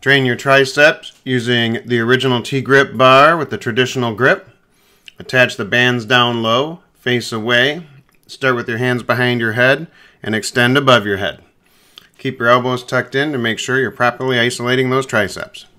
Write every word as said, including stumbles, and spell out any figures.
Train your triceps using the original TGrip bar with the traditional grip. Attach the bands down low, face away. Start with your hands behind your head and extend above your head. Keep your elbows tucked in to make sure you're properly isolating those triceps.